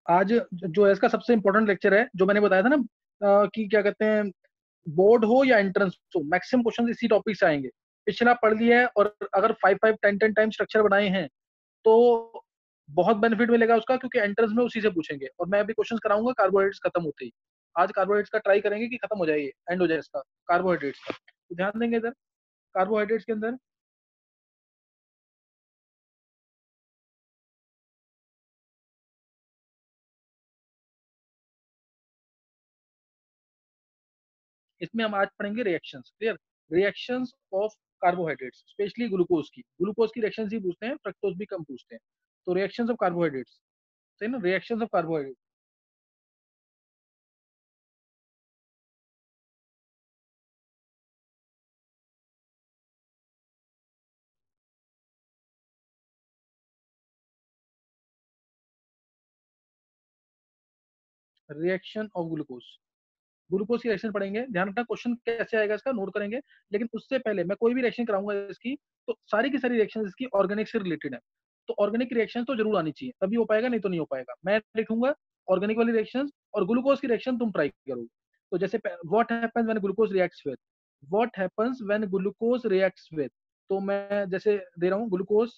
आज जो है इसका सबसे इंपॉर्टेंट लेक्चर है, जो मैंने बताया था ना, कि क्या कहते हैं, बोर्ड हो या एंट्रेंस हो, मैक्सिमम क्वेश्चन इसी टॉपिक से आएंगे। पिछला पढ़ लिया है और अगर 5 5 10 10 टाइम स्ट्रक्चर बनाए हैं तो बहुत बेनिफिट मिलेगा उसका, क्योंकि एंट्रेंस में उसी से पूछेंगे। और मैं अभी क्वेश्चन कराऊंगा कार्बोहाइड्रेट्स खत्म होते ही। आज कार्बोहाइड्रेट्स का ट्राई करेंगे कि खत्म हो जाए, एंड हो जाए इसका कार्बोहाइड्रेट्स का। तो ध्यान देंगे इधर कार्बोहाइड्रेट्स के अंदर। इसमें हम आज पढ़ेंगे reactions. Clear? Reactions of carbohydrates, specially glucose की रिएक्शंस ही पूछते हैं, फ्रक्टोज भी कम पूछते हैं। तो रिएक्शंस ऑफ कार्बोहाइड्रेट्स, सही ना, reactions of carbohydrate. Reaction of glucose, glucose की रिएक्शन पढ़ेंगे। ध्यान रखना क्वेश्चन कैसे आएगा इसका नोट करेंगे। लेकिन उससे पहले मैं कोई भी रिएक्शन कराऊंगा इसकी, तो सारी की सारी रिएक्शन इसकी ऑर्गेनिक से रिलेटेड है। तो ऑर्गेनिक रिएक्शन तो जरूर आनी चाहिए, तभी हो पाएगा, नहीं तो नहीं हो पाएगा। मैं लिखूंगा ऑर्गेनिक वाली रिएक्शन, और ग्लूकोज की रिएक्शन तुम ट्राई करोगे। तो जैसे what happens when glucose reacts with, what happens when glucose reacts with. तो मैं जैसे दे रहा हूँ, ग्लूकोज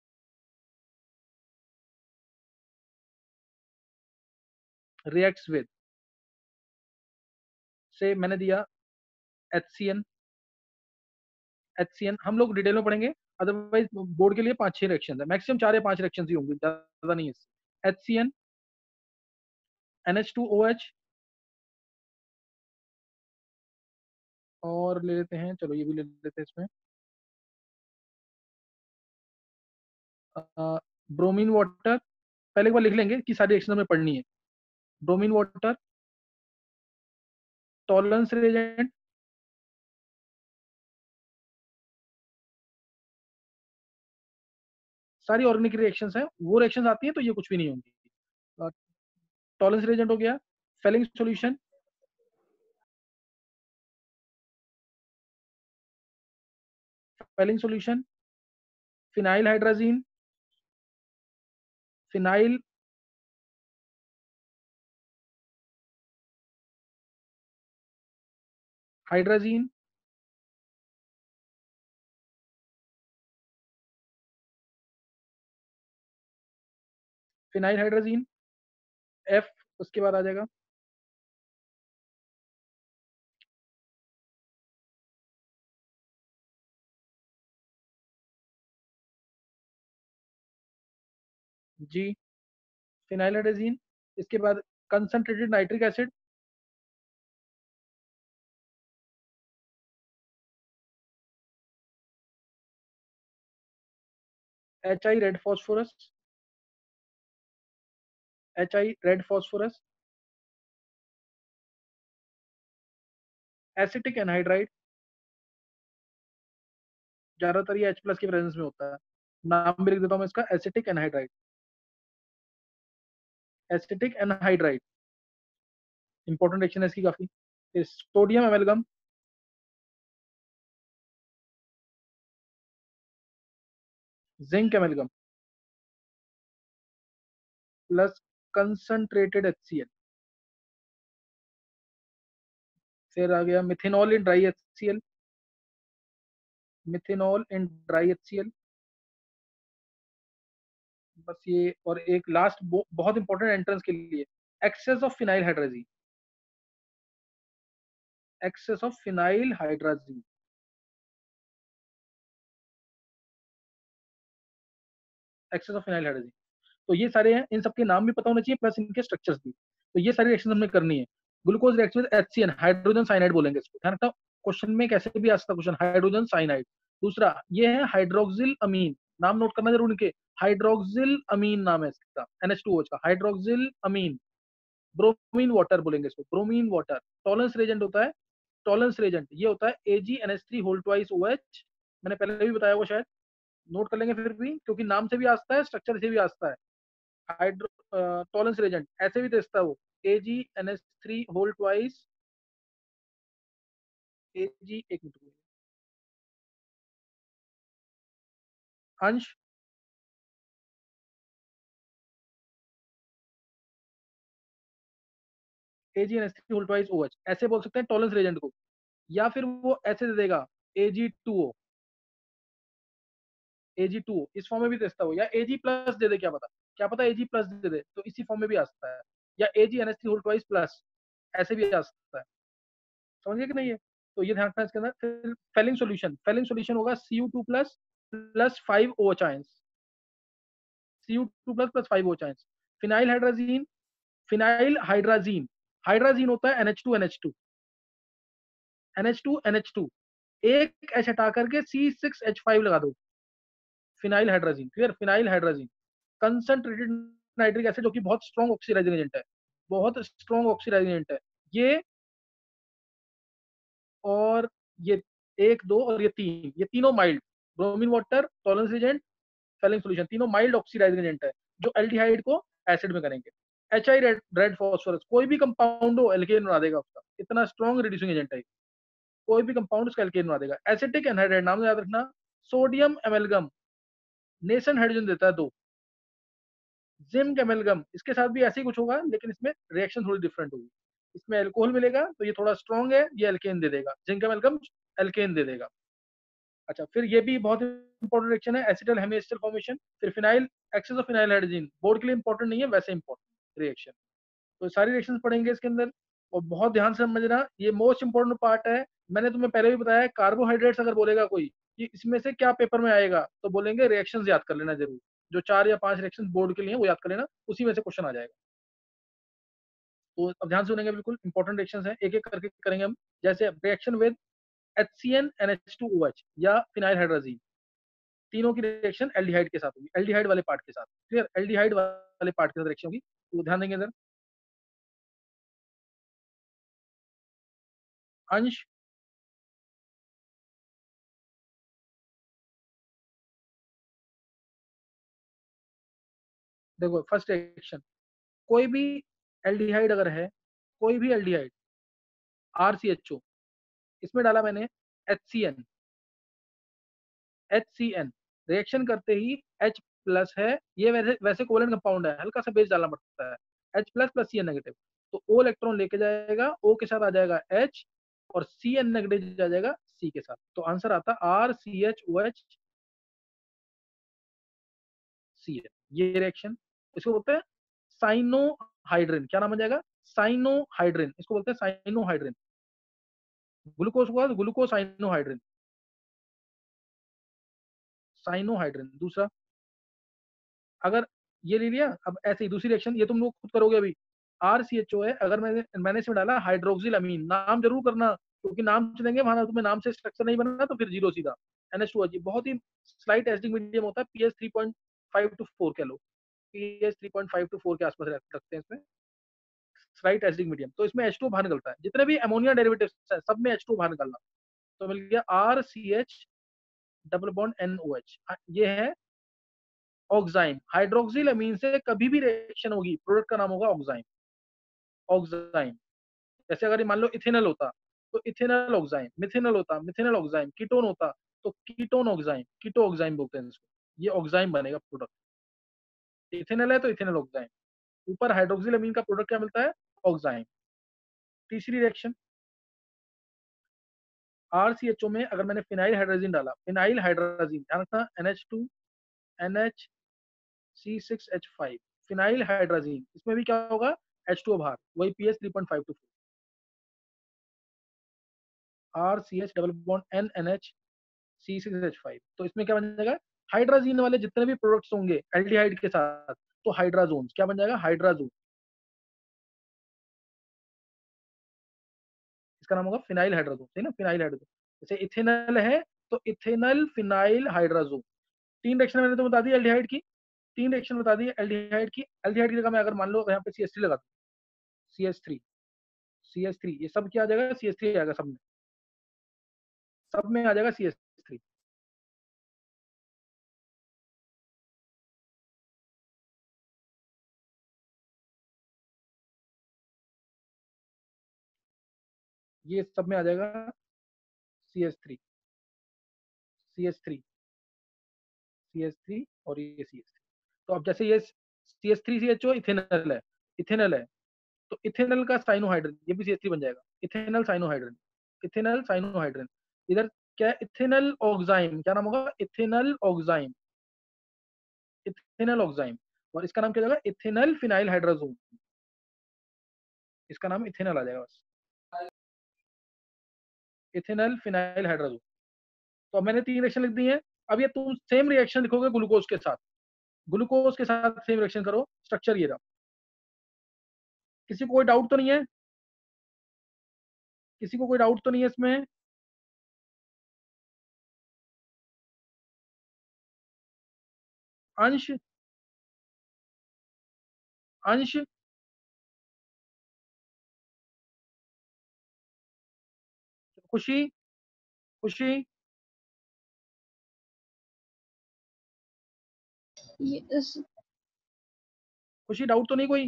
रिएक्ट्स विद, से मैंने दिया HCN। HCN हम लोग डिटेल में पढ़ेंगे, अदरवाइज बोर्ड के लिए 5 6 रिएक्शन है, मैक्सिमम 4 या 5 रिएक्शन ही होंगी, ज्यादा नहीं है। HCN, NH2OH, और ले लेते हैं, चलो ये भी ले लेते हैं इसमें, ब्रोमीन वाटर। पहले एक बार लिख लेंगे कि सारी रिएक्शन हमें पढ़नी है। ब्रोमीन वाटर, टॉलरेंस रिएजेंट, सारी ऑर्गेनिक रिएक्शंस हैं, वो रिएक्शंस आती हैं तो ये कुछ भी नहीं होंगी। टॉलरेंस रिएजेंट हो गया, Fehling solution, Fehling solution, phenyl hydrazine, phenyl hydrazine, phenyl hydrazine, F उसके बाद आ जाएगा। जी, फिनाइल हाइड्राजीन। इसके बाद concentrated nitric acid, HI red phosphorus, HI red phosphorus, acetic anhydride, ज्यादातर ये H+ के प्रेजेंस में होता है। नाम भी लिख देता हूँ मैं इसका, acetic anhydride, acetic anhydride. Important reaction है इसकी काफी। Sodium amalgam, zinc amalgam, plus concentrated HCl। फिर आ गया methanol in dry HCl, methanol in dry HCl। बस ये, और एक लास्ट बहुत इंपॉर्टेंट एंट्रेंस के लिए, excess of phenyl hydrazine, excess of phenyl hydrazine, excess of phenyl hydrazine. तो ये सारे हैं, इन सबके नाम भी पता होना चाहिए, प्लस इनके स्ट्रक्चर्स भी। तो ये सारी रिएक्शन हमने करनी है। Glucose reaction with HCN, hydrogen cyanide बोलेंगे इसको। ध्यान रखना, क्वेश्चन में कैसे भी आ सकता क्वेश्चन, हाइड्रोजन साइनाइड। दूसरा ये है हाइड्रोक्सिल अमीन, नाम नोट करना जरूर इनके। हाइड्रोक्सिल अमीन नाम है इसका, NH2OH का, हाइड्रोक्सिल अमीन। ब्रोमीन वाटर बोलेंगे इसको, ब्रोमीन वाटर। टॉलरेंस रेजेंट होता है, टॉलरेंस रेजेंट ये होता है AgNH3 होल ट्वाइस OH। मैंने पहले भी बताया वो शायद, नोट कर लेंगे फिर भी, क्योंकि नाम से भी आता है, स्ट्रक्चर से भी आता है। हाइड्रो टॉलरेंस रेजेंट ऐसे भी देखता है वो, AgNH3 होल ट्वाइस, एक मिनट, अंश AgNH3 होल ट्वाइस OH, ऐसे बोल सकते हैं टॉलरेंस रिएजेंट को, या फिर वो ऐसे दे देगा Ag2O, Ag2O इस फॉर्म में भी दे सकता हो, या Ag प्लस दे दे, क्या पता Ag प्लस दे दे, तो इसी फॉर्म में भी आ सकता है, या AgNH3 होल ट्वाइस प्लस, ऐसे भी आ सकता है। समझ गए कि नहीं है? तो ये ध्यान रखना इसके अंदर। फिर फेलिंग सॉल्यूशन होगा Cu2 plus plus 5 OH ions, Cu2 plus plus 5 OH ions. Phenyl hydrazine, phenyl hydrazine, hydrazine होता है NH2 NH2 NH2 NH2, एक H हटा करके C6H5 लगा दो, phenyl hydrazine. Clear? Phenyl hydrazine concentrated nitric acid, जो कि बहुत स्ट्रॉन्ग ऑक्सीडाइजिंग एजेंट है, बहुत स्ट्रॉन्ग ऑक्सीडाइजिंग एजेंट है ये। और ये एक दो और ये तीन, ये तीनों mild, bromine water, Tollens agent, Fehling solution, तीनों माइल्ड ऑक्सीडाइजिंग एजेंट है, जो एल्डिहाइड को एसिड में करेंगे। HI रेड फॉस्फोरस, कोई भी कंपाउंड हो एल्केन बना देगा उसका, इतना स्ट्रॉन्ग रिड्यूसिंग एजेंट है, कोई भी कंपाउंड उसका एल्केन बना देगा। एसिटिक एनहाइड्राइड, नाम याद रखना। सोडियम एमेलगम, नेशन हाइड्रोजन देता है दो। जिंक एमेलगम, इसके साथ भी ऐसे ही कुछ होगा, लेकिन इसमें रिएक्शन थोड़ी डिफरेंट होगी, इसमें अल्कोहल मिलेगा तो ये थोड़ा स्ट्रॉन्ग है, ये एल्केन दे देगा, जिंक एमेलगम एल्केन दे देगा। अच्छा, फिर ये भी बहुत इंपॉर्टेंट रिएक्शन है, एसिटल हेमिएस्टर फॉर्मेशन। फिर phenyl, excess of phenyl hydrogen, board के लिए इंपॉर्टेंट नहीं है, वैसे इंपॉर्टेंट रिएक्शन। तो सारी रिएक्शंस पढ़ेंगे इसके अंदर, और बहुत ध्यान से समझना, ये मोस्ट इंपॉर्टेंट पार्ट है। मैंने तुम्हें पहले भी बताया, कार्बोहाइड्रेट्स अगर बोलेगा कोई कि इसमें से क्या पेपर में आएगा, तो बोलेंगे रिएक्शंस याद कर लेना जरूर, जो 4 या 5 रिएक्शंस बोर्ड के लिए वो याद कर लेना, उसी में से क्वेश्चन आ जाएगा। तो अब ध्यान से सुनेंगे, बिल्कुल इंपॉर्टेंट रिएक्शंस हैं, एक एक करके करेंगे हम। जैसे रिएक्शन विद HCN NH2OH या फिनाइल हाइड्राजीन, तीनों की रिएक्शन एल्डिहाइड के साथ होगी, एल्डिहाइड वाले पार्ट के साथ। क्लियर? एल्डिहाइड वाले पार्ट के साथ रिएक्शन होगी, तो ध्यान देंगे इधर। अंश, देखो फर्स्ट रिएक्शन, कोई भी एल्डिहाइड अगर है, कोई भी एल्डिहाइड, RCHO, इसमें डाला मैंने HCN, HCN, रिएक्शन करते ही H प्लस है, ये वैसे वैसे कोवेलेंट कंपाउंड है, हल्का सा बेस डालना पड़ता है, H plus plus CN negative, तो O इलेक्ट्रॉन लेके जाएगा, O के साथ आ जाएगा H, और CN नेगेटिव आ जाएगा C के साथ, तो आंसर आता है RCHOH CN। ये रिएक्शन, इसको बोलते हैं साइनोहाइड्रिन, क्या नाम आ जाएगा? साइनोहाइड्रिन, इसको बोलते हैं साइनोहाइड्रिन। ग्लूकोज को ग्लूकोसाइनोहाइड्रिन, साइनोहाइड्रिन। दूसरा, अगर ये ले लिया, अब ऐसे ही दूसरी रिएक्शन, ये तुम लोग खुद करोगे अभी। RCHO है, अगर मैंने इसमें डाला हाइड्रोक्सिल अमीन, नाम जरूर करना, क्योंकि नाम चलेंगे वहां, तुम्हें नाम से स्ट्रक्चर नहीं बनना तो फिर जीरो सीधा। NH2, बहुत ही स्लाइट एसिडिक मीडियम होता है, pH 3.5 to 4 कह लो, pH 3.5 to 4 के आसपास रखते हैं इसमें, स्लाइट एसिडिक मीडियम। तो इसमें H2 बाहर निकलता है, जितने भी अमोनिया डेरिवेटिव्स है सब में H2 बाहर निकलना, तो मिल गया RCH डबल बॉन्ड NOH, ये है ऑक्साइम। हाइड्रोक्सिल अमीन से कभी भी रिएक्शन होगी, प्रोडक्ट का नाम होगा ऑक्साइम, ऑक्साइम। जैसे अगर ये मान लो इथेनॉल होता, तो इथेनॉल ऑक्साइम, मिथेनॉल होता, मिथेनॉल ऑक्साइम, कीटोन होता, तो कीटोन ऑक्साइम, कीटो ऑक्साइम बोलते हैं इसको, ये ऑक्साइम बनेगा प्रोडक्ट। इथेनॉल है तो इथेनॉल ऑक्साइम, ऊपर हाइड्रोक्सिल अमीन का प्रोडक्ट क्या मिलता है? ऑक्साइम। तीसरी रिएक्शन, RCHO में अगर मैंने फिनाइल हाइड्रोजन डाला, फिनाइल हाइड्रोजन, ध्यान रखना, NH2 NH C6H5, phenyl hydrogen, इसमें भी क्या होगा? H2O बाहर, वही pH 3.5 to 4, RCH double bond NNH C6H5, तो इसमें क्या बन जाएगा? हाइड्राजीन वाले जितने भी प्रोडक्ट्स होंगे एल्डिहाइड के साथ, तो हाइड्राजोन, क्या बन जाएगा? हाइड्राजोन, इसका नाम होगा फिनाइल हाइड्राजोन, है ना, फिनाइल हाइड्राजोन। जैसे इथेनॉल है, तो इथेनॉल फिनाइल हाइड्राजोन। तीन रिएक्शन मैंने तो बता दी एल्डिहाइड की, तीन रिएक्शन बता दी एल्डिहाइड की। एल्डिहाइड की जगह मैं अगर मान लो यहाँ पे CH3 लगा दूं, CH3, CH3, ये सब क्या आ जाएगा? CH3 आएगा, सब में आ जाएगा CH3। ये सब में आ जाएगा CH3, CH3, CH3, और ये CH3। तो अब जैसे ये CH3CHO इथेनॉल है, इथेनॉल है, तो इथेनल का साइनोहाइड्रिन, ये भी CH3 बन जाएगा, इथेनल साइनोहाइड्रिन, इथेनल साइनोहाइड्रिन। इधर क्या है, इथेनल ऑक्साइम, क्या नाम होगा, इथेनल ऑक्साइम, इथेनल ऑक्साइम। और इसका नाम क्या जाएगा, इथेनल फिनाइल हाइड्राजोन, इसका नाम इथेनल आ जाएगा बस, इथेनल फिनाइल हाइड्राजोन। तो अब मैंने 3 रिएक्शन लिख दी है। अब ये तुम सेम रिएक्शन लिखोगे ग्लूकोज के साथ, ग्लूकोज के साथ सेम रिएक्शन करो, स्ट्रक्चर ये रहा। किसी को कोई डाउट तो नहीं है, किसी को कोई डाउट तो नहीं है इसमें? अंश, अंश, खुशी, खुशी, Yes. खुशी, डाउट तो नहीं कोई?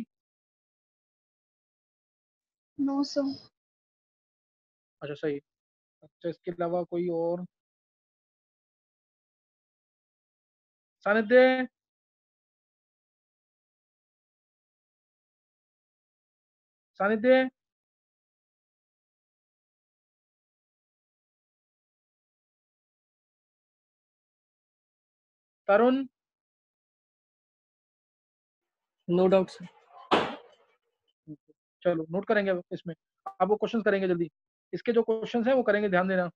No, sir. अच्छा सही। अच्छा इसके अलावा कोई और? Sannidhya, Sannidhya, Tarun, no doubt sir. चलो नोट करेंगे अब इसमें। अब वो क्वेश्चन करेंगे जल्दी, इसके जो क्वेश्चन है वो करेंगे, ध्यान देना।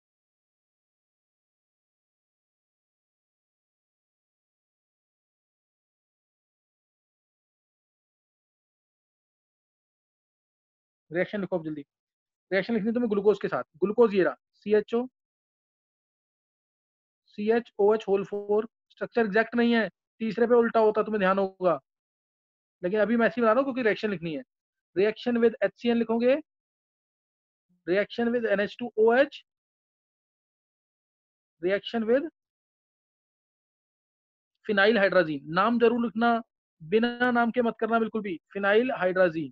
रिएक्शन लिखो अब जल्दी, रिएक्शन लिखनी है तुम्हें ग्लूकोज के साथ। ग्लूकोज ये रहा, CHO, CHOH whole 4। Structure exact नहीं है, तीसरे पे उल्टा होता तुम्हें ध्यान होगा, लेकिन अभी मैं ऐसे ही बता रहा हूँ क्योंकि रिएक्शन लिखनी है। रिएक्शन विद HCN लिखोगे, reaction with NH2OH, reaction with phenyl hydrazine. नाम जरूर लिखना, बिना नाम के मत करना बिल्कुल भी, फिनाइल हाइड्राजीन।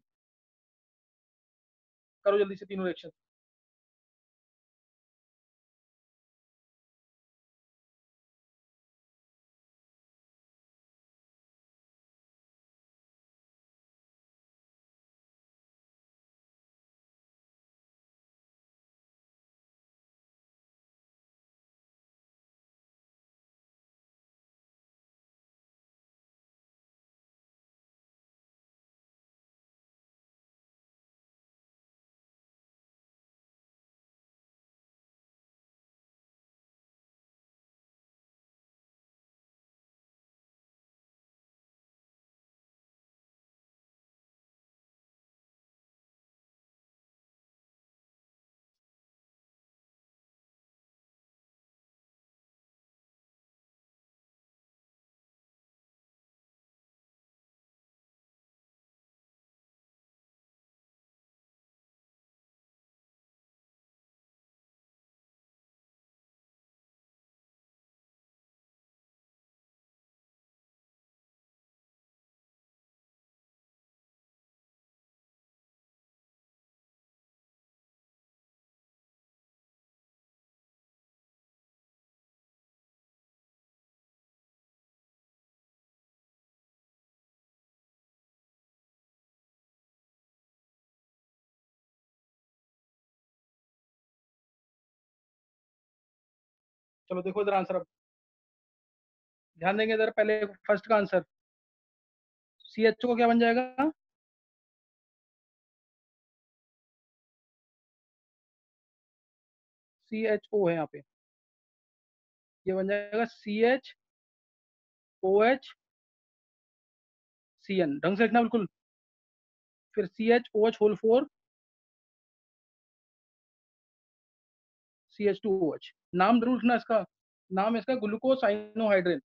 करो जल्दी से तीनों रिएक्शन। चलो देखो इधर आंसर, अब ध्यान देंगे इधर। पहले फर्स्ट का आंसर, CHO को क्या बन जाएगा, CHO है यहाँ पे, ये बन जाएगा CHOHCN, ढंग से लिखना बिल्कुल। फिर CHOH होल 4, CH2OH। नाम जरूर लिखना इसका, नाम है इसका ग्लूकोसाइनोहाइड्रिन,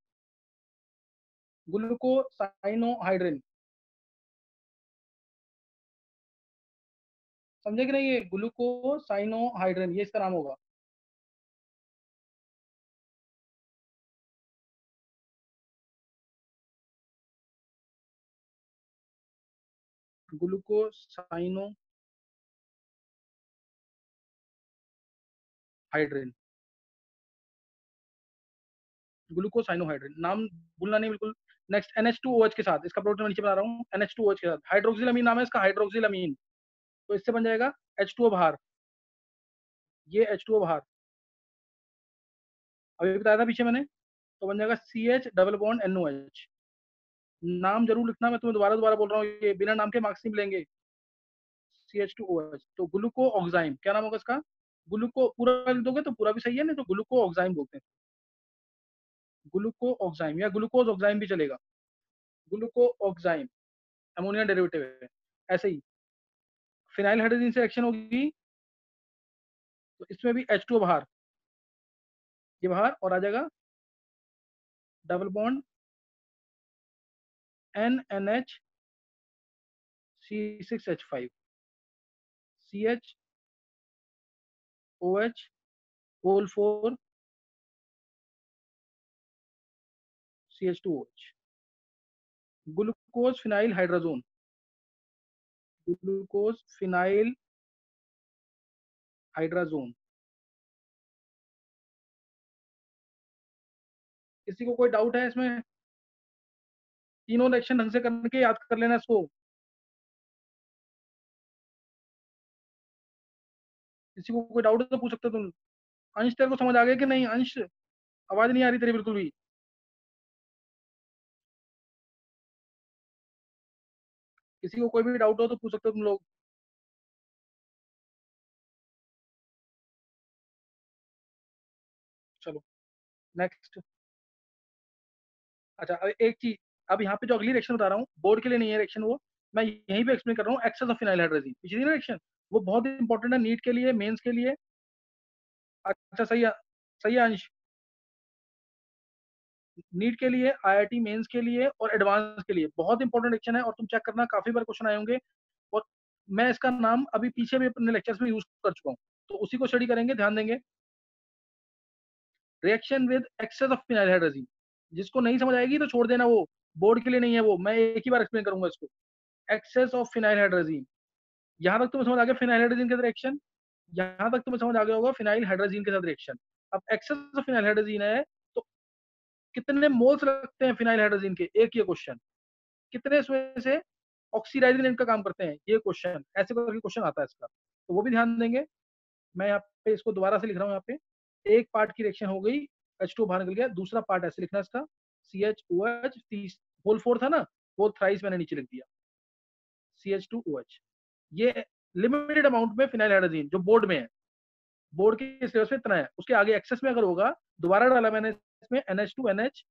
ग्लूकोसाइनोहाइड्रिन, समझे कि नहीं? ये ग्लूकोसाइनोहाइड्रिन, ये इसका नाम होगा। ग्लूकोसाइनोहाइड्रिन, ग्लूकोसाइनोहाइड्रिन, नाम भूलना नहीं बिल्कुल। नेक्स्ट NH2OH के साथ, इसका प्रोटोन नीचे बना रहा हूँ, NH2OH के साथ हाइड्रोक्सिलामीन नाम है इसका, हाइड्रोक्सिलामीन, तो इससे बन जाएगा H2O बाहर, ये H2O बाहर, अभी बताया था पीछे मैंने, तो बन जाएगा CH डबल बॉन्ड NOH। नाम जरूर लिखना, मैं तुम्हें दोबारा दोबारा बोल रहा हूँ, ये बिना नाम के मार्क्स नहीं मिलेंगे। CH2OH, तो ग्लूको ऑक्साइम, क्या नाम होगा इसका? ग्लूको, पूरा लिख दोगे तो पूरा भी सही है, नहीं तो ग्लूको ऑक्साइम बोलते हैं, ग्लूको ऑक्साइम या ग्लूकोज ऑक्साइम भी चलेगा, ग्लूको ऑक्साइम अमोनिया डेरिवेटिव है। ऐसे ही फिनाइल हाइड्रोजन से रिएक्शन होगी, तो इसमें भी H2O बाहर, ये बाहर, और आ जाएगा double bond NNH C6H5 CHOH whole 4 CH2OH, glucose phenyl hydrazone, glucose phenyl hydrazone. किसी को कोई डाउट है इसमें? तीनों रिएक्शन ढंग से करके याद कर लेना इसको। किसी को कोई डाउट है तो पूछ सकते हो तुम। अंश, तेरे को समझ आ गया कि नहीं? अंश, आवाज नहीं आ रही तेरी बिल्कुल भी। किसी को कोई भी डाउट हो तो पूछ सकते हो तुम लोग। चलो नेक्स्ट। अच्छा, अब एक चीज, अब यहाँ पे जो अगली रिएक्शन बता रहा हूँ, बोर्ड के लिए नहीं है रिएक्शन वो, मैं यहीं पे एक्सप्लेन कर रहा हूँ। एक्सेस ऑफ फिनाइल हाइड्रोजन, पिछली रिएक्शन वो बहुत इंपॉर्टेंट है नीट के लिए, मेंस के लिए। अच्छा सही है, सही है अंश, नीट के लिए, IIT मेंस के लिए और एडवांस के लिए बहुत इंपॉर्टेंट रिएक्शन है, और तुम चेक करना काफी बार क्वेश्चन आए होंगे, और मैं इसका नाम अभी पीछे भी अपने लेक्चर्स में यूज कर चुका हूँ, तो उसी को स्टडी करेंगे, ध्यान देंगे। Reaction with excess of phenyl hydrogen, जिसको नहीं समझ आएगी तो छोड़ देना, वो बोर्ड के लिए नहीं है, वो मैं एक ही बार एक्सप्लेन करूंगा इसको। एक्सेस ऑफ फिनाइल हाइड्रोजन, यहाँ तक तुम्हें समझ आ गया फिनाइल हाइड्रोजन के साथ रिएक्शन, यहाँ तक तुम्हें समझ आ गया होगा फिनाइल हाइड्रोजन के साथ रिएक्शन। अब एक्सेस ऑफ फिनाइल हाइड्रोजन है, तो कितने मोल्स लगते हैं फिनाइल हाइड्रोजन के, एक ये क्वेश्चन, कितने इसमें से ऑक्सीडाइजिंग एजेंट का काम करते हैं, ये क्वेश्चन, ऐसे करके क्वेश्चन आता है इसका, तो वो भी ध्यान देंगे। मैं यहाँ पे इसको दोबारा से लिख रहा हूँ, यहाँ पे एक पार्ट की रिएक्शन हो गई, H2 बाहर निकल गया, दूसरा पार्ट ऐसे लिखना इसका, CHOH, होल 4 था ना, होल थ्राइस मैंने नीचे लिख दिया, CH2OH। ये लिमिटेड अमाउंट में फिनाइल हाइड्रोजन जो बोर्ड में है, बोर्ड के सिलेबस में इतना है, उसके आगे एक्सेस में अगर होगा, दोबारा डाला मैंने इसमें NH2NH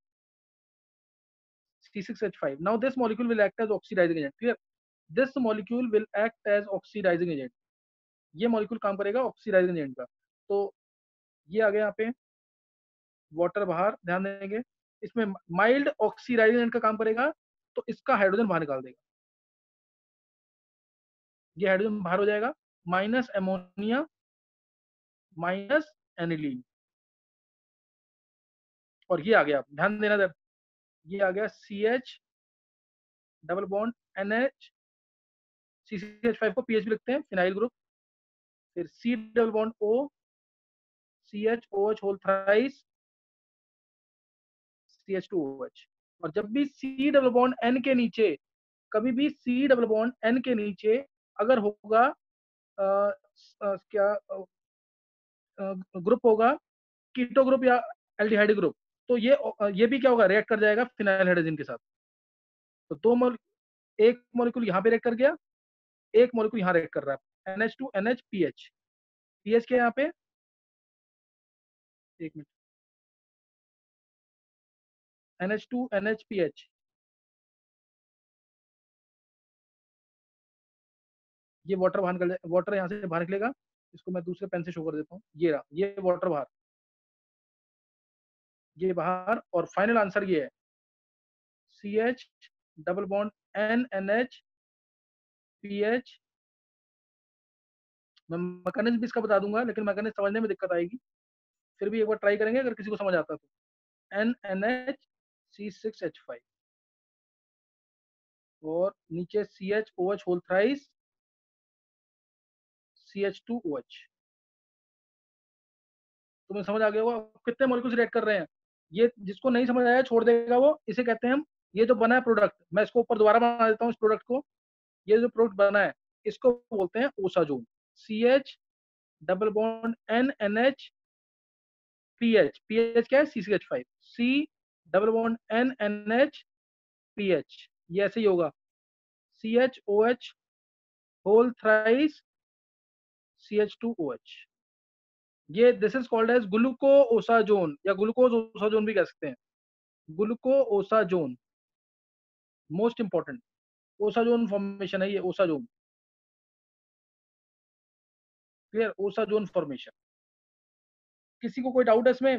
C6H5। Now this molecule will act as oxidizing agent, clear? This molecule will act as oxidizing agent, ये मॉलिक्यूल काम करेगा ऑक्सीडाइजिंग एजेंट का। तो ये आ गया यहाँ पे, वाटर बाहर, ध्यान देंगे, इसमें माइल्ड ऑक्सीडाइजिंग एजेंट का काम करेगा, तो इसका हाइड्रोजन बाहर निकाल देगा, ये हाइड्रोजन बाहर हो जाएगा, माइनस एमोनिया माइनस एनिलीन, और ये आ गया, ध्यान देना जब, ये आ गया CH double bond NH C6H5 को PH भी लिखते हैं, फिनाइल ग्रुप, फिर C double bond O CHOH whole thrice CH2OH। और जब भी C डबल बॉन्ड N के नीचे, कभी भी C डबल बॉन्ड N के नीचे अगर होगा, क्या ग्रुप होगा, कीटो ग्रुप या एल्डिहाइड ग्रुप, तो ये भी क्या होगा, रिएक्ट कर जाएगा फिनाइल हाइड्रोजन के साथ। तो एक मॉलिक्यूल यहाँ पे रिएक्ट कर गया, एक मॉलिक्यूल यहाँ रिएक्ट कर रहा है, NH2NH PH के यहाँ पे, एक मिनट, NH2NH PH, ये वाटर बाहर निकल जाए, वाटर यहाँ से बाहर निकलेगा, इसको मैं दूसरे पेन से शो कर देता हूँ, ये रहा, ये वाटर बाहर, ये बाहर, और फाइनल आंसर ये है CH double bond NNH PH। मैं मैकेनिज्म भी इसका बता दूंगा, लेकिन मैकेनिज्म समझने में दिक्कत आएगी, फिर भी एक बार ट्राई करेंगे अगर किसी को समझ आता तो। NNH C6H5, और नीचे CHOH होल थ्राइस CH2OH। तुम्हें समझ आ गया होगा कितने मॉलिक्यूल्स रिएक्ट कर रहे हैं, ये जिसको नहीं समझ आया छोड़ देगा वो, इसे कहते हैं हम ये जो बना है प्रोडक्ट, मैं इसको ऊपर दोबारा बना देता हूँ इस प्रोडक्ट को। ये जो प्रोडक्ट बना है इसको बोलते हैं osazone. CH double bond NNH PH, PH क्या है CCH5, C double bond NNH PH, ये ऐसे ही होगा CHOH होल थ्राइस CH2OH। ये this is called as gluco osazone या ग्लूकोज ओसाजोन भी कह सकते हैं। Gluco osazone most important osazone formation है ये, ओसाजोन। Clear, osazone formation. किसी को कोई डाउट है इसमें?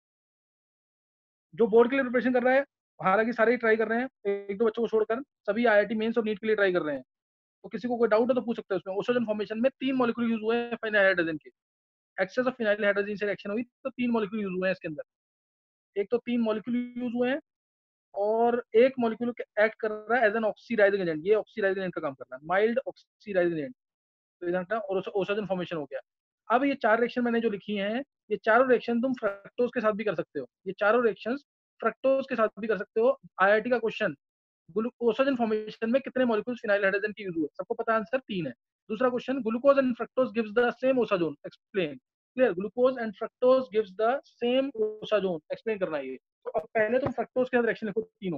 जो बोर्ड के लिए प्रिपरेशन कर रहा है, हालांकि सारे ही ट्राई कर रहे हैं, एक दो बच्चों को छोड़कर सभी IIT मेंस और नीट के लिए ट्राई कर रहे हैं। तो किसी को कोई डाउट है तो पूछ सकते हैं उसमें। ओसाजोन फॉर्मेशन में 3 मॉलिक्यूल यूज हुए हैं फिनाइल हाइड्रोजन के। एक्सेस ऑफ फिनाइल हाइड्रोजन से रिएक्शन हुई तो 3 मॉलिक्यूल यूज हुए हैं इसके अंदर। एक तो 3 मॉलिक्यूल यूज हुए हैं और एक मॉलिक्यूल एक्ट कर रहा है एज एन ऑक्सीडाइजिंग एजेंट। ये ऑक्सीडाइजिंग एजेंट का काम कर रहा है, माइल्ड ऑक्सीडाइजिंग एजेंट। तो इधर ओसाजन फॉर्मेशन हो गया। अब ये 4 रिएक्शन मैंने जो लिखी हैं, ये चारों रिएक्शन तुम फ्रक्टोज के साथ भी कर सकते हो। ये चारों रिएक्शन फ्रक्टोज के साथ भी कर सकते हो। IIT का क्वेश्चन, ओसाजन फॉर्मेशन में कितने मॉलिक्यूल्स फिनाइल हाइड्रोजन के यूज हुए? सबको पता आंसर 3 है। दूसरा question, glucose and fructose gives the same osazone, explain. Clear, glucose and fructose gives the same osazone, explain करना है ये। तो अब पहले तुम फ्रक्टोज के साथ रिएक्शन लिखो तीनों।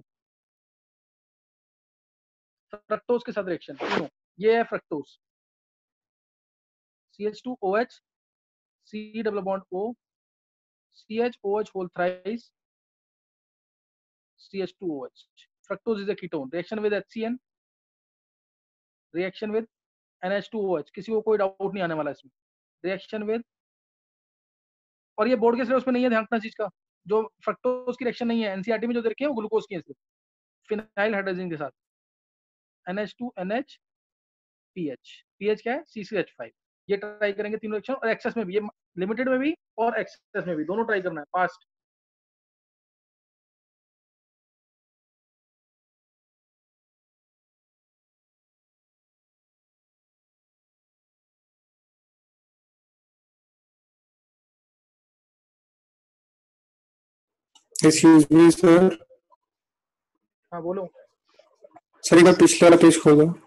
फ्रक्टोज के साथ रिएक्शन तीनों, ये है fructose CH2OH C double bond O CHOH whole thrice CH2OH. Fructose is a ketone. Reaction with HCN, reaction with NH2OH। किसी को कोई डाउट नहीं आने वाला इसमें। रिएक्शन विद, और ये बोर्ड के सिलेबस में नहीं है, ध्यान रखना चीज का। जो फ्रक्टोज की रिएक्शन नहीं है NCERT में जो देखी है वो ग्लूकोज की है सिर्फ, फिनाइल हाइड्रोजन के साथ NH2NH PH। PH क्या है CCH5। ये ट्राई करेंगे तीनों रिएक्शन, और एक्सेस में भी, ये लिमिटेड में भी और एक्सेस में भी, दोनों ट्राई करना है फास्ट। Excuse me sir. हाँ बोलो। सर एक बार पिछले वाला पेज खोल दो।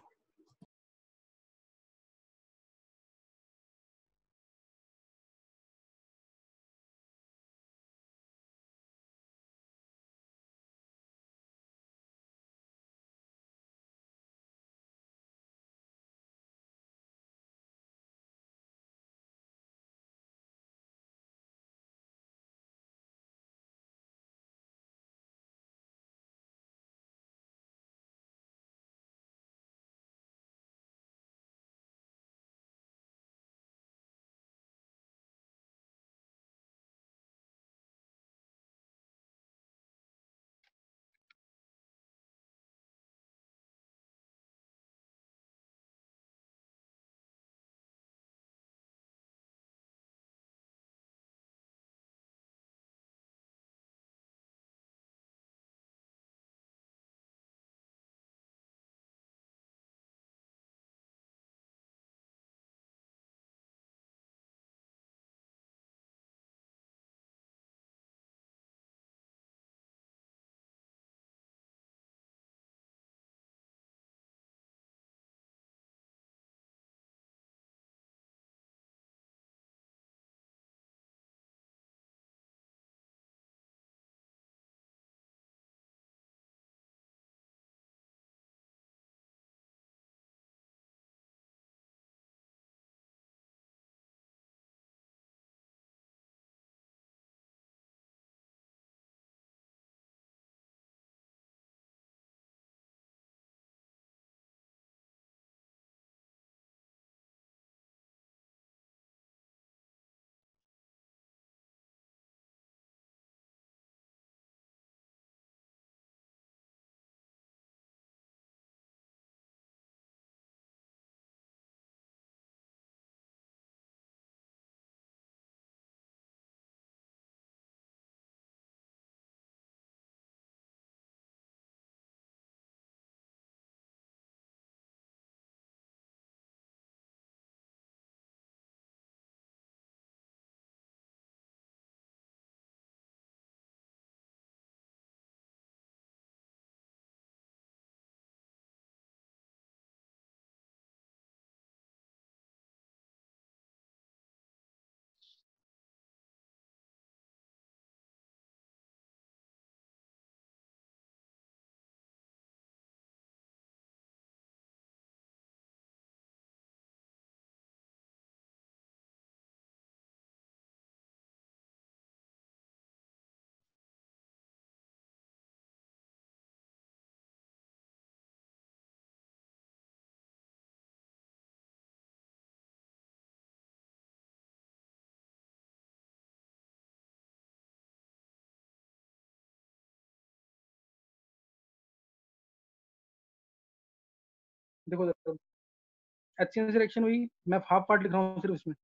देखो देखो, HCl से रिएक्शन हुई, मैं हाफ पार्ट लिख रहा हूँ सिर्फ इसमें,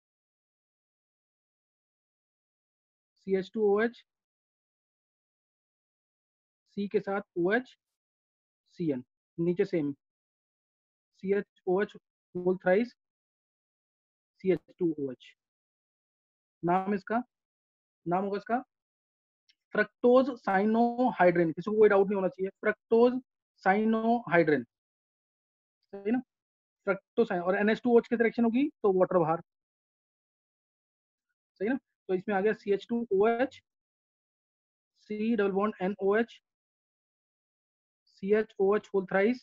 CH2OH, C के साथ OH, Cn, नीचे same CHOH whole thrice CH2OH। नाम इसका, नाम होगा इसका फ्रक्टोज साइनोहाइड्रिन। किसी को कोई डाउट नहीं होना चाहिए, फ्रक्टोज साइनोहाइड्रिन, सही ना। फ्रक्टोसाइन और NH2OH की रिएक्शन होगी तो वाटर बाहर, सही ना। तो इसमें आ गया CH2OH, C double bond NOH, CHOH whole thrice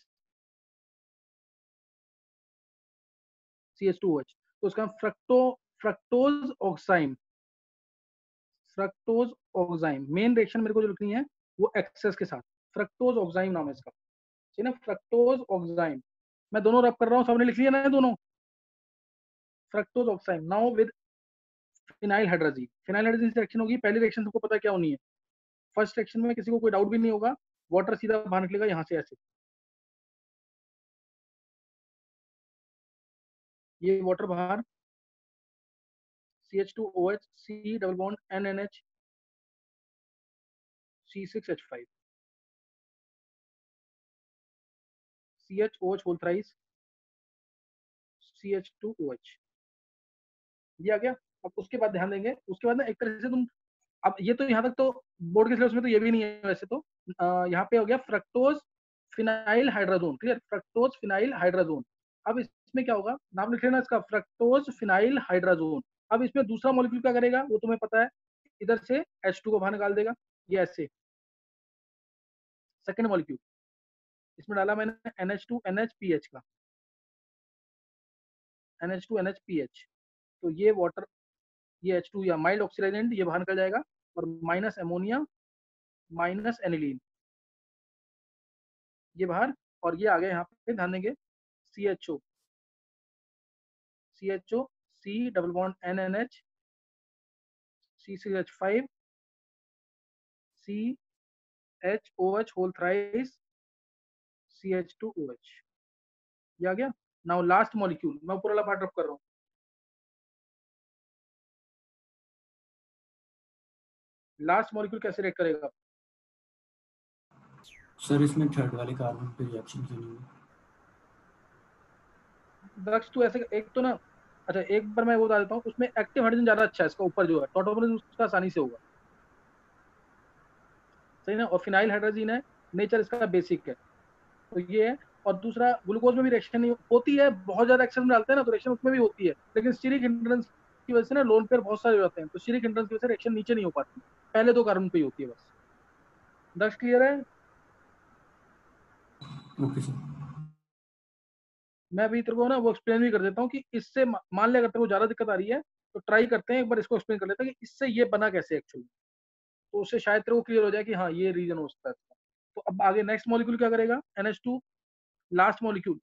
CH2OH। तो उसका fructose oxime, fructose oxime main reaction मेरे को जो लिखनी है वो एक्सेस के साथ, फ्रक्टोज ऑक्साइम नाम है इसका, ठीक है ना, फ्रक्टोज ऑक्साइम। मैं दोनों रब कर रहा हूँ, सबने लिख लिया ना दोनों, fructose oxime now with phenyl hydrogen. Phenyl hydrogen से रिएक्शन होगी, पहली रिएक्शन सबको पता है क्या होनी है, फर्स्ट रिएक्शन में किसी को कोई डाउट भी नहीं होगा, वाटर सीधा बाहर निकलेगा यहाँ से ऐसे, ये वाटर बाहर, CH2OH, C double bond NNH, C6H5, CHOH whole thrice CH2OH, ये आ गया। अब उसके बाद ध्यान देंगे, उसके बाद ना एक तरह से तुम, अब ये तो यहाँ तक तो बोर्ड के सिलेबस में तो ये भी नहीं है वैसे तो, यहाँ पे हो गया fructose phenyl hydrazone, clear, fructose phenyl hydrazone. अब इसमें क्या होगा, नाम लिख लेना इसका, फ्रक्टोज फिनाइल हाइड्राजोन। अब इसमें दूसरा मॉलिक्यूल क्या करेगा वो तुम्हें पता है, इधर से H2 को बाहर निकाल देगा, ये ऐसे, सेकेंड मॉलिक्यूल इसमें डाला मैंने NH2NHPH का, NH2NHPH, तो ये वाटर, ये H2 या माइल्ड ऑक्सीडाइजेंट ये बाहर निकल जाएगा, और माइनस अमोनिया माइनस एनिलीन ये बाहर, और ये आ गया यहाँ पे, ध्यान देंगे CHO, CHO, C double bond NNH, C6H5, CHOH whole thrice CH2OH, ये आ गया। नाउ लास्ट मॉलिक्यूल, मैं ऊपर वाला पार्ट रब कर रहा हूँ, लास्ट मॉलिक्यूल कैसे रिएक्ट करेगा, सर इसमें थर्ड वाले कार्बन पे रिएक्शन क्यों नहीं हुई? दक्ष तू ऐसे एक तो ना, अच्छा एक बार मैं वो बता देता हूँ, उसमें एक्टिव हाइड्रोजन ज्यादा अच्छा है, इसका ऊपर जो है टोटोमरेज उसका आसानी से होगा, सही ना, और फिनाइल हाइड्रोजन है, नेचर इसका बेसिक है, तो ये है। और दूसरा ग्लूकोज में भी रिएक्शन नहीं होती है, बहुत ज्यादा एक्सेस में डालते हैं ना तो रिएक्शन उसमें भी होती है, लेकिन स्टीरिक हिंड्रेंस की वजह से ना लोन पेयर बहुत सारे हो जाते हैं, तो स्टीरिक हिंड्रेंस की वजह से रिएक्शन नीचे नहीं हो पाती, पहले दो कार्बन पे ही होती है बस। दक्ष क्लियर है। Okay sir. मैं अभी तेरे को ना वो एक्सप्लेन भी कर देता हूँ कि इससे मान ले अगर तेरे को ज्यादा दिक्कत आ रही है तो ट्राई करते हैं एक बार इसको एक्सप्लेन कर लेते हैं कि इससे ये बना कैसे एक्चुअली, तो उससे शायद तेरे को क्लियर हो जाए कि हाँ ये रीजन हो सकता है इसका। तो अब आगे नेक्स्ट मॉलिक्यूल क्या करेगा, NH2, लास्ट मॉलिक्यूल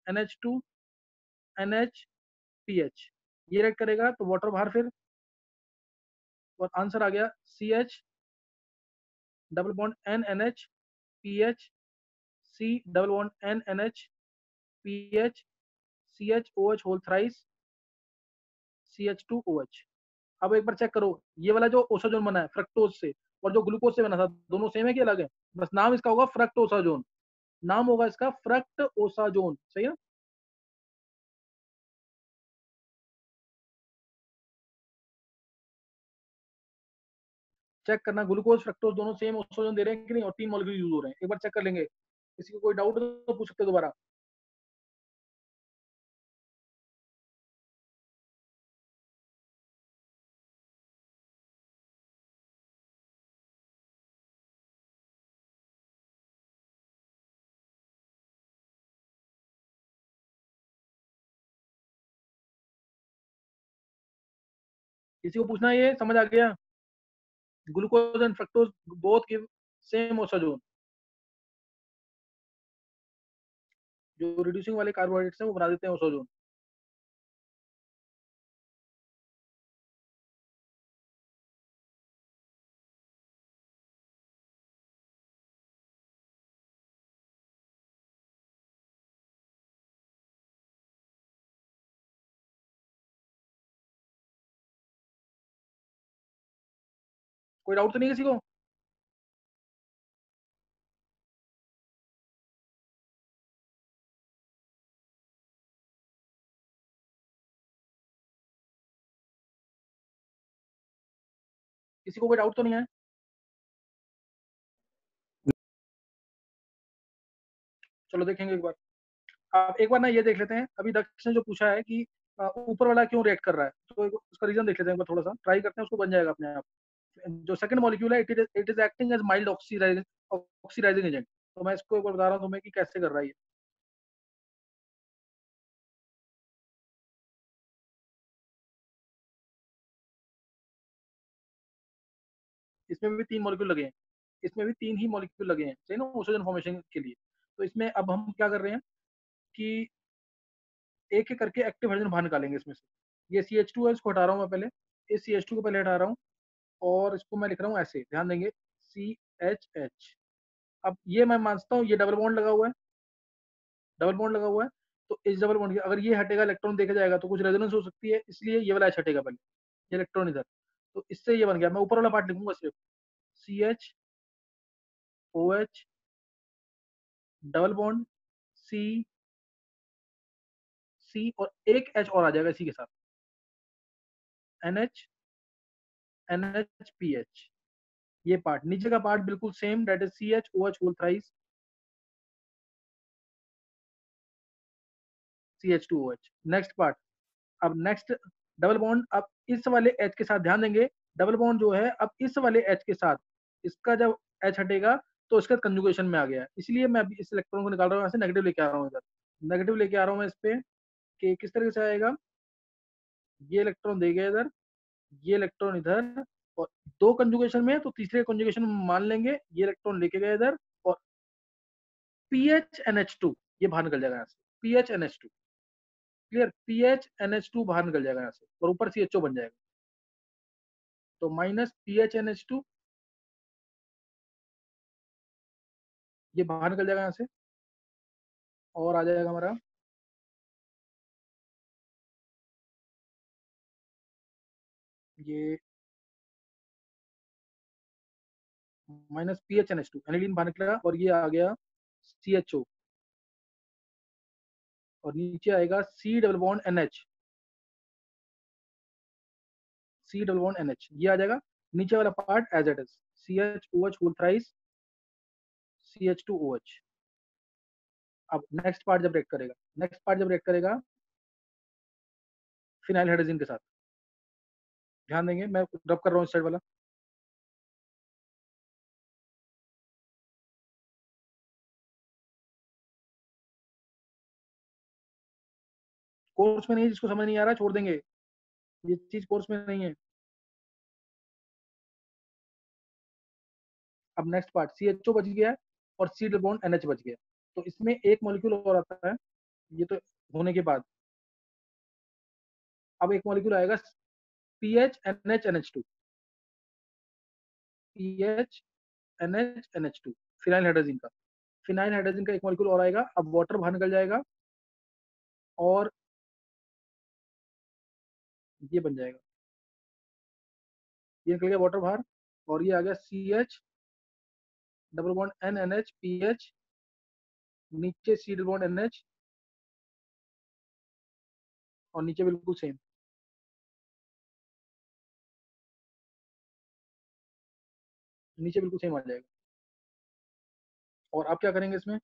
NH2NHPH, ये रेड करेगा तो वाटर बाहर फिर, और आंसर आ गया CH double bond NNHPH, C double bond NNHPH, CHOH whole thrice CH2OH। अब एक बार चेक करो, ये वाला जो ओसाजोन बना है फ्रक्टोज से और जो ग्लूकोज से बना था, दोनों सेम है कि अलग है, बस नाम इसका होगा फ्रक्टोसाजोन, नाम होगा इसका फ्रक्टोसाजोन, सही है। चेक करना ग्लूकोज फ्रक्टोज दोनों सेम ओसाजोन दे रहे हैं कि नहीं, और 3 मॉलिक्यूल यूज हो रहे हैं, एक बार चेक कर लेंगे, किसी को कोई डाउट तो पूछ सकते हैं दोबारा। किसी को पूछना है, ये समझ आ गया, glucose and fructose both give same osazone, जो रिड्यूसिंग वाले कार्बोहाइड्रेट्स हैं वो बना देते हैं ओसाजोन। कोई डाउट तो नहीं किसी को? किसी को कोई डाउट तो नहीं है? चलो देखेंगे एक बार। आप एक बार ना ये देख लेते हैं, अभी दक्ष ने जो पूछा है कि ऊपर वाला क्यों रिएक्ट कर रहा है, तो उसका रीजन देख लेते हैं एक बार, थोड़ा सा ट्राई करते हैं, उसको बन जाएगा अपने आप। जो सेकंड मॉलिक्यूल है, it is acting as mild oxidizing agent. तो मैं इसको एक बार बता रहा हूँ तुम्हें कि कैसे कर रहा है ये। इसमें भी 3 मॉलिक्यूल लगे हैं, इसमें भी 3 ही मॉलिक्यूल लगे हैं, सही ना, ऑक्सीजन फॉर्मेशन के लिए। तो इसमें अब हम क्या कर रहे हैं कि एक एक करके एक्टिव हाइड्रोजन बाहर निकालेंगे इसमें से। ये CH2 है, इसको हटा रहा हूँ मैं पहले, इस CH2 को पहले हटा रहा हूँ, और इसको मैं लिख रहा हूँ ऐसे, ध्यान देंगे, CHH। अब ये मैं मानता हूँ ये डबल बॉन्ड लगा हुआ है, डबल बॉन्ड लगा हुआ है, तो इस डबल बॉन्ड के अगर ये हटेगा, इलेक्ट्रॉन देखा जाएगा तो कुछ रेजोनेंस हो सकती है, इसलिए ये वाला H हटेगा पहले, ये इलेक्ट्रॉन इधर। तो इससे ये बन गया, मैं ऊपर वाला पार्ट लिखूंगा सिर्फ CHOH double bond C C और एक H और आ जाएगा इसी के साथ, NH NHPH। ये पार्ट नीचे का पार्ट बिल्कुल same, that is CHOH whole thrice CH2OH। Next part, अब नेक्स्ट डबल बॉन्ड, अब इस वाले H के साथ, ध्यान देंगे, डबल बॉन्ड जो है अब इस वाले H के साथ, इसका जब H हटेगा तो इसका कंजुगेशन में आ गया, इसलिए मैं अभी इस इलेक्ट्रॉन को निकाल रहा हूँ, ऐसे नेगेटिव लेके आ रहा हूँ इधर, नेगेटिव लेके आ रहा हूँ मैं इस पे, कि किस तरीके से आएगा, ये इलेक्ट्रॉन देगा इधर, ये इलेक्ट्रॉन इधर, और दो कंजुगेशन में है तो तीसरे कंजुगेशन में मान लेंगे ये इलेक्ट्रॉन लेके गए इधर, और PHNH2 ये बाहर निकल जाएगा यहाँ से, PHNH2, क्लियर, PHNH2 बाहर निकल जाएगा यहाँ से, और ऊपर CHO बन जाएगा, तो माइनस PHNH2 ये बाहर निकल जाएगा यहाँ से, और आ जाएगा हमारा ये माइनस PHNH2, एनिलीन बाहर निकला, और ये आ गया CHO, और नीचे आएगा C double bond NH, C double bond NH, ये आ जाएगा नीचे वाला part as it is, CHOH whole thrice CH2OH। अब नेक्स्ट पार्ट जब रिएक्ट करेगा, नेक्स्ट पार्ट जब रिएक्ट करेगा फिनाइल हाइड्रोजन के साथ, ध्यान देंगे, मैं रब कर रहा हूँ इस साइड वाला, कोर्स में नहीं है, जिसको समझ नहीं आ रहा छोड़ देंगे, ये चीज कोर्स में नहीं है। अब नेक्स्ट पार्ट, CHO बच गया है, और C डबल बॉन्ड NH बच गया, तो इसमें एक मॉलिक्यूल और आता है, ये तो होने के बाद अब एक मॉलिक्यूल आएगा PHNH NH2, PHNH NH2, phenyl hydrogen का, फिनाइल हाइड्रोजन का एक मॉलिक्यूल और आएगा, अब वाटर बाहर निकल जाएगा, और ये बन जाएगा, ये निकल गया वाटर बाहर, और ये आ गया CH double bond NNH PH, नीचे C डबल बॉन्ड NH, और नीचे बिल्कुल सेम, नीचे बिल्कुल सेम आ जाएगा। और आप क्या करेंगे इसमें,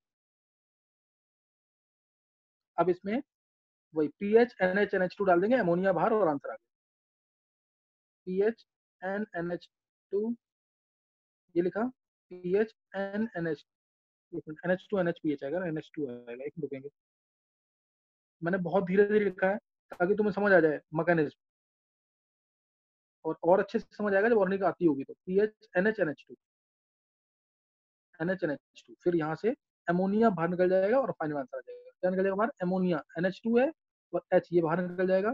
अब इसमें वही PHNH NH2 डाल देंगे, अमोनिया बाहर, और आंसर आ गया PHNNH2, ये लिखा PHNNH, NH2 NHPH आएगा ना, NH2 आएगा, एक मिनट रुकेंगे, मैंने बहुत धीरे धीरे लिखा है ताकि तुम्हें समझ आ जाए मैकेनिज्म, और अच्छे से समझ आएगा जब ऑर्गेनिक आती होगी, तो PHNH NH NH2, फिर यहाँ से अमोनिया बाहर निकल जाएगा, और फाइनल आंसर आ जाएगा, क्या निकल जाएगा बाहर, अमोनिया, NH2 है, और H ये बाहर निकल जाएगा,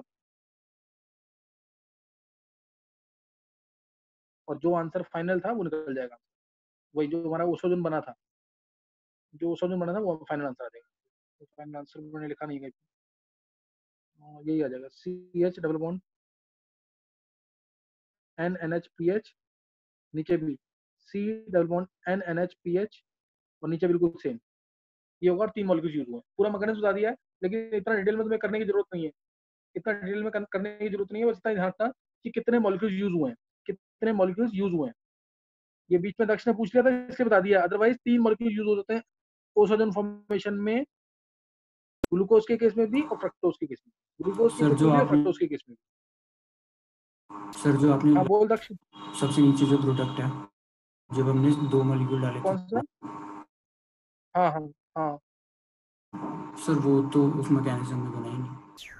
और जो आंसर फाइनल था वो निकल जाएगा, वही जो हमारा ओसोजन बना था, जो ओसोजन बना था वो फाइनल आंसर आ जाएगा। तो फाइनल आंसर मैंने लिखा नहीं है, यही आ जाएगा, CH डबल बॉन्ड NNHPH, नीचे भी C डबल बॉन्ड NNH और नीचे बिल्कुल सेम, ये होगा और 3 मॉलिक्यूल्स यूज हुए हैं। पूरा मैकेनिज्म बता दिया है, लेकिन इतना डिटेल में तुम्हें करने की जरूरत नहीं है, इतना डिटेल में करने की जरूरत नहीं है, बस इतना ध्यान रखना कि कितने मॉलिक्यूल्स यूज हुए हैं, कितने मॉलिक्यूल्स यूज हुए हैं। ये बीच में दक्ष ने पूछ लिया था इसलिए बता दिया, अदरवाइज 3 मॉलिक्यूल यूज होते हैं ओसोजन फॉर्मेशन में, ग्लूकोज के केस में भी और फ्रक्टोज के केस में, ग्लूकोज के सर केस जो में भी और आपने फ्रक्टोज के केस में भी। सर जो आपने हाँ बोल दक्ष, सबसे नीचे जो प्रोडक्ट है, जब हमने 2 मॉलिक्यूल डाले कौन सा? थे, हाँ हाँ हाँ, सर वो तो उस मैकेनिज्म में बना ही नहीं।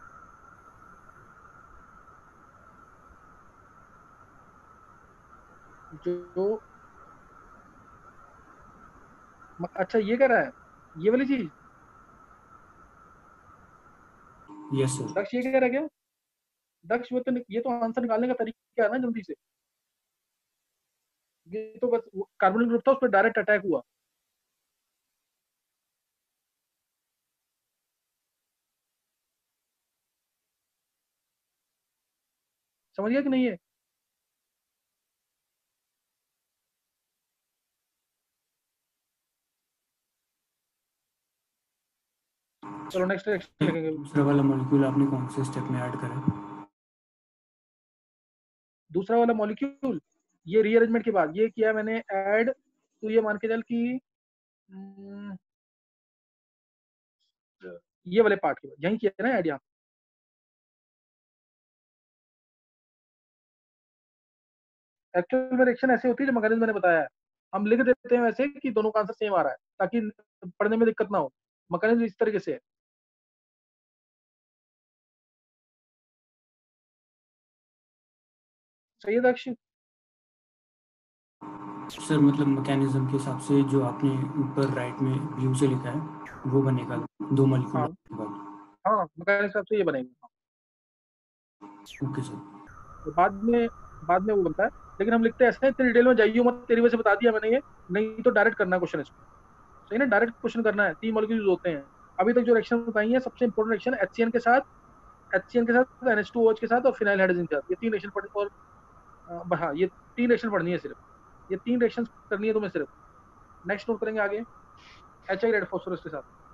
जो अच्छा ये कह रहा है, ये वाली चीज यस सर। दक्ष ये कह रहा है क्या? दक्ष ये तो आंसर निकालने का तरीका है ना जल्दी से, ये तो बस कार्बोनिल ग्रुप था, उस पर डायरेक्ट अटैक हुआ। समझ गया कि नहीं है? चलो नेक्स्ट रिएक्शन लिखेंगे। दूसरा वाला मॉलिक्यूल आपने कौन से स्टेप में ऐड करा? दूसरा वाला मॉलिक्यूल ये रीअरेंजमेंट के बाद ये किया मैंने ऐड, तो ये मान के चल कि ये वाले पार्ट के बाद यही किया ना ऐड यहाँ। एक्चुअल में रिएक्शन ऐसे होती है जो मैकेनिज्म मैंने बताया है, हम लिख देते हैं वैसे कि दोनों का आंसर सेम आ रहा है ताकि पढ़ने में दिक्कत ना हो। मैकेनिज्म इस तरीके से है। सही है दक्ष? सर मतलब मैकेनिज्म के हिसाब से जो आपने ऊपर राइट में ब्लू से लिखा है वो बनेगा 2 मॉलिक्यूल हाँ के बाद। हाँ, मैकेनिज्म हिसाब से ये बनेगा। Okay sir. तो बाद में वो बनता है, लेकिन हम लिखते हैं ऐसे, इतनी डिटेल में जाइए मत, तेरी वजह से बता दिया मैंने ये, नहीं तो डायरेक्ट करना क्वेश्चन इसको। सही ना, डायरेक्ट क्वेश्चन करना है। 3 मॉलिक्यूल यूज होते हैं। अभी तक जो रिएक्शन बताई है सबसे इंपॉर्टेंट रिएक्शन HCN के साथ, NH2OH के साथ और फिनाइल हाइड्रोजन के साथ, ये 3 रिएक्शन पढ़ और हाँ ये 3 रिएक्शन पढ़नी है सिर्फ, ये 3 रिएक्शन करनी है तुम्हें सिर्फ। नेक्स्ट नोट करेंगे आगे HI रेड फॉस्फोरस के साथ।